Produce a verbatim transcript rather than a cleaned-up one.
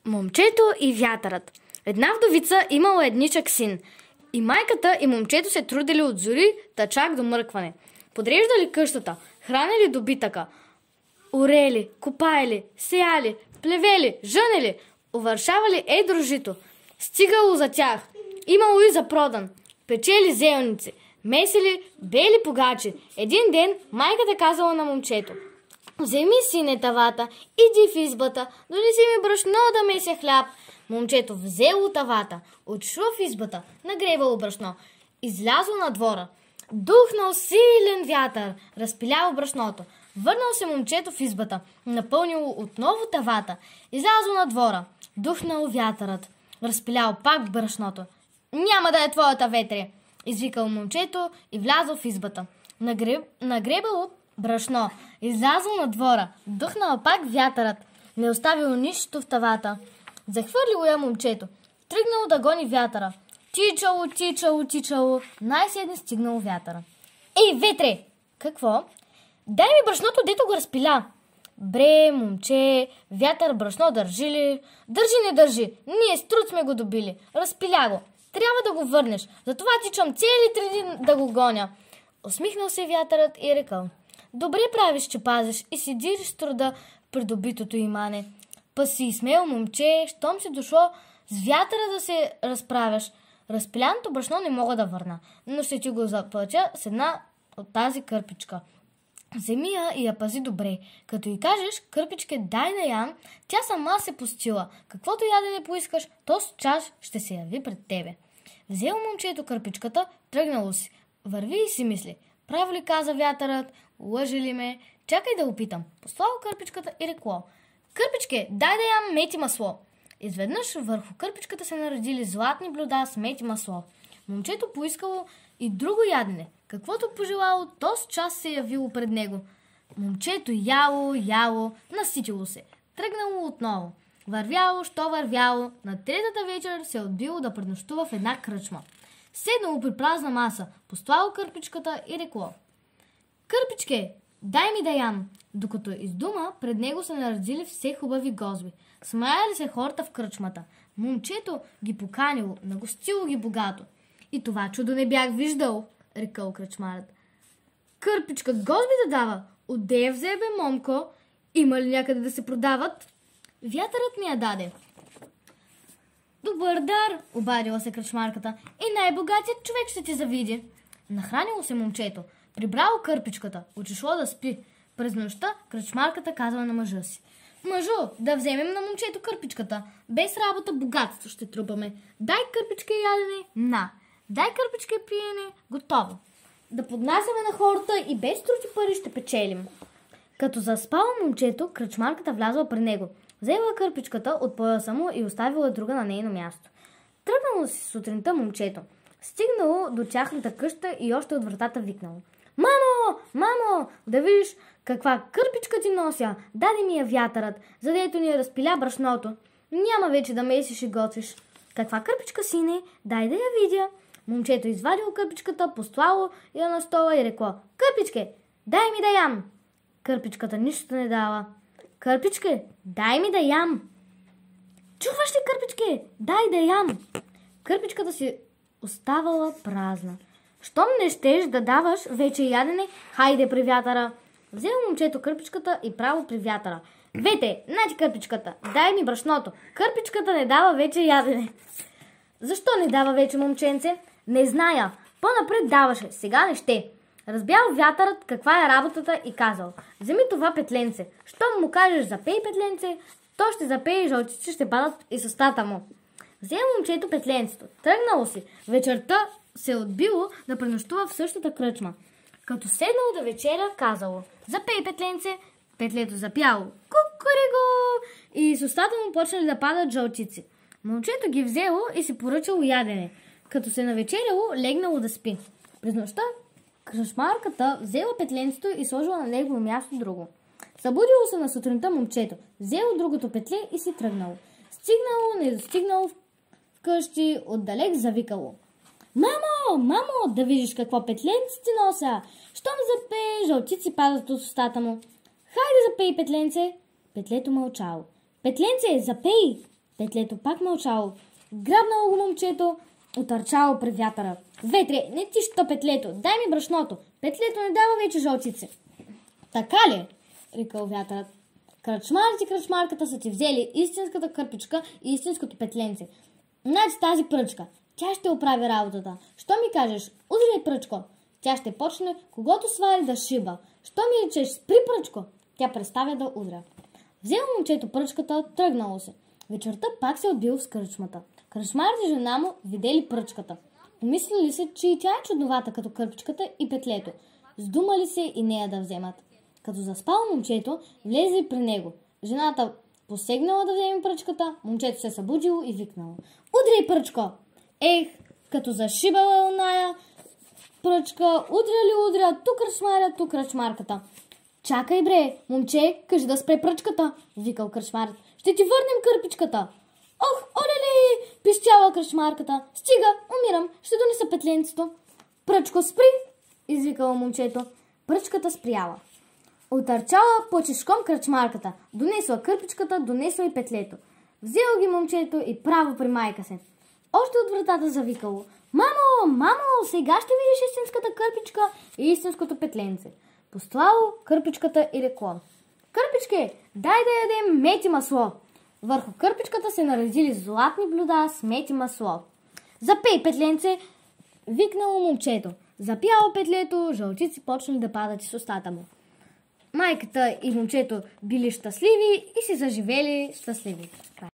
Момчето и вятърът. Една вдовица имала едничък син. И майката и момчето се трудили от зори та чак до мръкване. Подреждали къщата, хранили добитъка, орели, копаели, сеяли, плевели, жънели, увършавали едро жито. Стигало за тях, имало и за продан, печели зелници, месили бели погачи. Един ден майката казала на момчето: "Вземи, сине, тавата, иди в избата, донеси ми брашно да меся хляб." Момчето взело тавата, отишло в избата, нагребало брашно, излязло на двора. Духнал силен вятър, разпиляло брашното. Върнал се момчето в избата, напълнило отново тавата, излязло на двора. Духнал вятърът, разпилял пак брашното. "Няма да е твоята, ветре!" извикал момчето и влязло в избата. Нагреб... Нагребало брашно, излязло на двора, духнал пак вятърът, не оставило нищо в тавата. Захвърлило я момчето, тръгнало да гони вятъра. Тичало, тичало, тичало, най-сетне стигнало вятъра. "Ей, ветре!" "Какво?" "Дай ми брашното, дето го разпиля." "Бре, момче, вятър брашно държи ли?" "Държи, не държи, ние с труд сме го добили, разпиля го. Трябва да го върнеш, затова тичам цели три дни да го гоня." Усмихнал се вятърът и рекал: "Добре правиш, че пазиш и си дириш труда придобитото имане. Па си смел, момче, щом си дошло с вятъра да се разправяш. Разпиляното брашно не мога да върна, но ще ти го заплатя с една от тази кърпичка. Вземи я и я пази добре. Като й кажеш: кърпичке, дай да ям, тя сама се постила. Каквото ядене поискаш, то с час ще се яви пред тебе." Взел момчето кърпичката, тръгнало си. Върви и си мисли: "Право ли каза вятърът? Лъже ли ме? Чакай да опитам." Послало кърпичката и рекло: "Кърпичке, дай да ям мед и масло." Изведнъж върху кърпичката се наредили златни блюда с мед и масло. Момчето поискало и друго ядене. Каквото пожелало, то с час се явило пред него. Момчето яло, яло, наситило се. Тръгнало отново. Вървяло, що вървяло, на третата вечер се отбило да пренощува в една кръчма. Седнало при празна маса, послало кърпичката и рекло: "Кърпичке, дай ми да ям." Докато издума, пред него се наредили все хубави гозби. Смаяли се хората в кръчмата. Момчето ги поканило, нагостило ги богато. "И това чудо не бях виждал," рекал кръчмарът. "Кърпичка гозби да дава? Отде я взе, бе, момко? Има ли някъде да се продават?" "Вятърът ми я даде." "Добър дар," обадила се кръчмарката. "И най-богатият човек ще ти завиди." Нахранило се момчето, прибрало кърпичката, отишло да спи. През нощта кръчмарката казала на мъжа си: "Мъжо, да вземем на момчето кърпичката. Без работа богатство ще трупаме. Дай кърпичка и ядене, на. Дай кърпичка и пиене, готово. Да поднасяме на хората и без труд и пари ще печелим." Като заспало момчето, кръчмарката влязла при него. Взела кърпичката от пояса му и оставила друга на нейно място. Тръгнало си сутринта момчето. Стигнало до тяхната къща и още от вратата викнало: "Мамо, мамо, да видиш каква кърпичка ти нося. Даде ми я вятърът, задето ни разпиля брашното. Няма вече да месиш и готвиш." "Каква кърпичка, сине? Дай да я видя." Момчето извадило кърпичката, послало я на стола и рекло: "Кърпичке, дай ми да ям." Кърпичката нищо не дала. "Кърпичке, дай ми да ям." "Чуваш ли, кърпичке? Дай да ям." Кърпичката си оставала празна. "Щом не щеш да даваш вече ядене, хайде при вятъра." Взел момчето кърпичката и право при вятъра. "Вете, нати кърпичката, дай ми брашното. Кърпичката не дава вече ядене." "Защо не дава вече, момченце?" "Не зная. По-напред даваше, сега не ще." Разбял вятърът каква е работата и казал: "Вземи това петленце. Щом му кажеш запей петленце, то ще запее и жълтици ще падат из устата му." Взел момчето петленцето, тръгнало си. Вечерта се отбило да пренощува в същата кръчма. Като седнало да вечеря, казало: "Запей петленце." Петлето запяло: "Кукуриго!" и с устата му почнали да падат жълтици. Момчето ги взело и си поръчало ядене. Като се навечеряло, легнало да спи. През нощта кръчмарката взела петленцето и сложила на негово място друго. Събудило се на сутринта момчето, взело другото петле и си тръгнало. Стигнало, не достигнало вкъщи, отдалеч завикало: "Мамо, мамо, да видиш какво петленце ти нося. Щом запее, жълтици падат от устата му. Хайде запей, петленце." Петлето мълчало. "Петленце, запей!" Петлето пак мълчало. Грабнало го момчето, отърчало при вятъра. Ветре, не ти що петлето, дай ми брашното. Петлето не дава вече жълчици. Така ли? Рекал вятърът. Кръчмарът и кръчмарката са ти взели истинската кърпичка и истинското петленце. Значи тази пръчка, тя ще оправи работата. Що ми кажеш, удряй, пръчко. Тя ще почне, когато свари да шиба. Що ми речеш, спри, пръчко. Тя представя да удря. Взел момчето пръчката, тръгнало се. Вечерта пак се отбил в кръчмата. Кръчмарът и жена му видели пръчката. Помислили се, че и тя е чудновата като кърпичката и петлето. Сдумали се и нея да вземат. Като заспало момчето, влезли при него. Жената посегнала да вземе пръчката, момчето се събудило и викнало. Удряй, пръчко! Ех, като зашибала оная пръчка, удря ли удря, тук кръчмаря, тук кръчмарката. Чакай, бре, момче, кажи да спре пръчката, викал кръчмарът. Ще ти върнем кърпичката. Ох, оле-ли, пищяла кръчмарката. Стига, умирам, ще донеса петленцето. Пръчко, спри, извикала момчето. Пръчката спряла. Отърчала почешком кръчмарката. Донесла кърпичката, донесла и петлето. Взело ги момчето и право при майка се. Още от вратата завикало. Мамо, мамо, сега ще видиш истинската кърпичка и истинското петленце. Постлало кърпичката и рекло. Кърпичке, дай да ядем мед и масло. Върху кърпичката се наредили златни блюда с мед и масло. Запей, петленце, викнало момчето. Запяло петлето, жълчици почнали да падат из устата му. Майката и момчето били щастливи и си заживели щастливи.